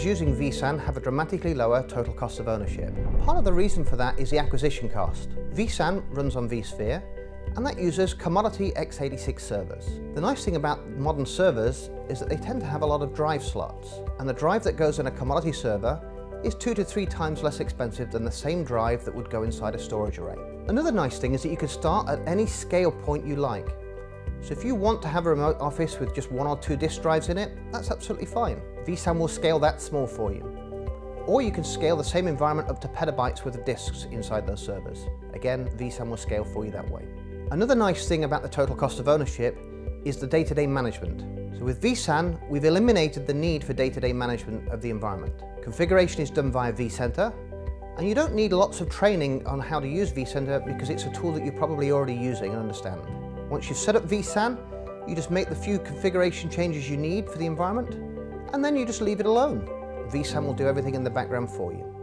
servers using vSAN have a dramatically lower total cost of ownership. Part of the reason for that is the acquisition cost. vSAN runs on vSphere, and that uses commodity x86 servers. The nice thing about modern servers is that they tend to have a lot of drive slots, and the drive that goes in a commodity server is 2 to 3 times less expensive than the same drive that would go inside a storage array. Another nice thing is that you can start at any scale point you like. So if you want to have a remote office with just 1 or 2 disk drives in it, that's absolutely fine. vSAN will scale that small for you. Or you can scale the same environment up to petabytes worth of disks inside those servers. Again, vSAN will scale for you that way. Another nice thing about the total cost of ownership is the day-to-day management. So with vSAN, we've eliminated the need for day-to-day management of the environment. Configuration is done via vCenter, and you don't need lots of training on how to use vCenter because it's a tool that you're probably already using and understand. Once you've set up vSAN, you just make the few configuration changes you need for the environment, and then you just leave it alone. vSAN will do everything in the background for you.